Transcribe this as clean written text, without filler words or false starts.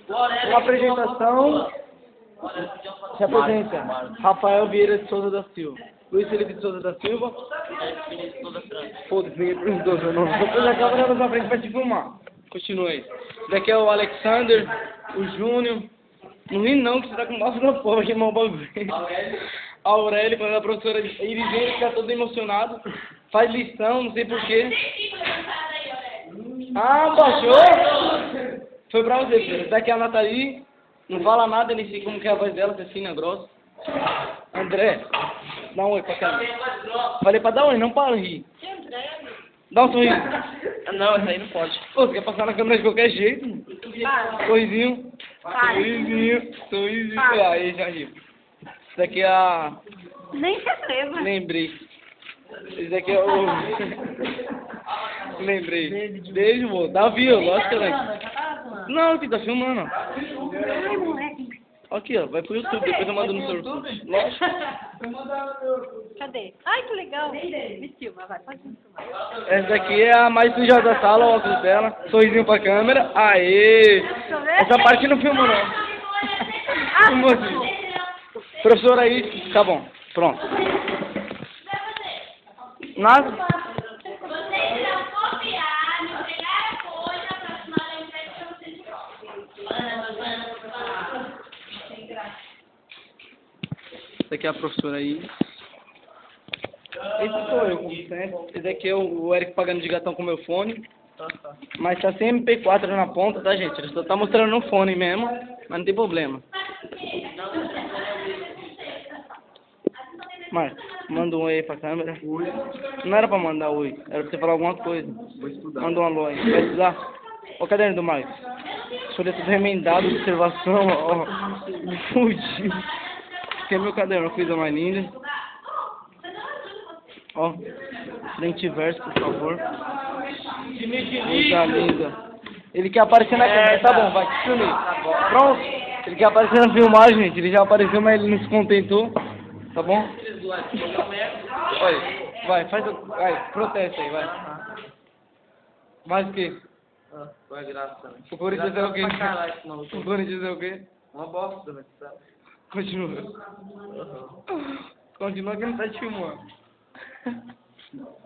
Uma apresentação. Se apresenta. Rafael Vieira de Souza da Silva. Luiz Felipe de Souza da Silva. Foda-se, ninguém perguntou seu nome. Depois a câmera na sua frente pra te filmar. Continua aí. Esse daqui é o Alexander, o Júnior. Não ri não, que você tá com massa na porra, que mal bagulho. A Aurélio, quando a professora Irizinha fica todo emocionado. Faz lição, não sei porquê. Ah, baixou? Foi pra você, filho. Esse daqui é a Nathalie. Não fala nada, nem sei como que é a voz dela, se é fina, grossa. André, dá um oi pra cá. Falei pra dar um oi, não para rir. Dá um sorriso. Não, essa aí não pode. Pô, você quer passar na câmera de qualquer jeito? Sorrisinho. Sorrisinho. Aí, já riu. Esse daqui é a... Nem se atreva. Lembrei. Esse daqui é o... Lembrei. Beijo, vô. Davi, ó. Lógico que ela... Não, que tá filmando. Ai, moleque. Aqui, ó. Vai pro YouTube, depois eu mando no seu... Lógico. Cadê? Ai, que legal. Me filma, vai. Pode me filmar. Essa daqui é a mais suja da sala, o óculos dela. Sorrisinho pra câmera. Aê! Essa parte não filmou, não. Filmou sim. Professor aí, tá bom. Pronto. Nada? Vocês irão copiar, me pegar a coisa para tomar a entrega para vocês de volta. Essa aqui é a professora aí. Esse sou eu, como sempre. Esse daqui é o Eric pagando de gatão com meu fone. Mas tá sem MP4 na ponta, tá, gente? Ele só tá mostrando no fone mesmo, mas não tem problema. Marcos, manda um oi aí pra câmera. Oi. Não era pra mandar oi, era pra você falar alguma coisa. Vou estudar. Manda um alô aí. Vai estudar? Ó o caderno do Marcos. Folha tudo remendado, observação, ó. Me fudi. Esse é meu caderno, coisa mais linda. Ó, frente e verso, por favor. Coisa linda. Ele quer aparecer na câmera, tá bom, vai, te filmei. Pronto? Ele quer aparecer na filmagem, gente. Ele já apareceu, mas ele não se contentou. Tá bom? Olha, vai, faz o... Vai, protesta aí, vai. Mais o quê? Vai graça. O Corinthians é o quê? Não, O Corinthians é o quê? uma bosta, né? Sabe? Continua. Continua que ele tá te filmando.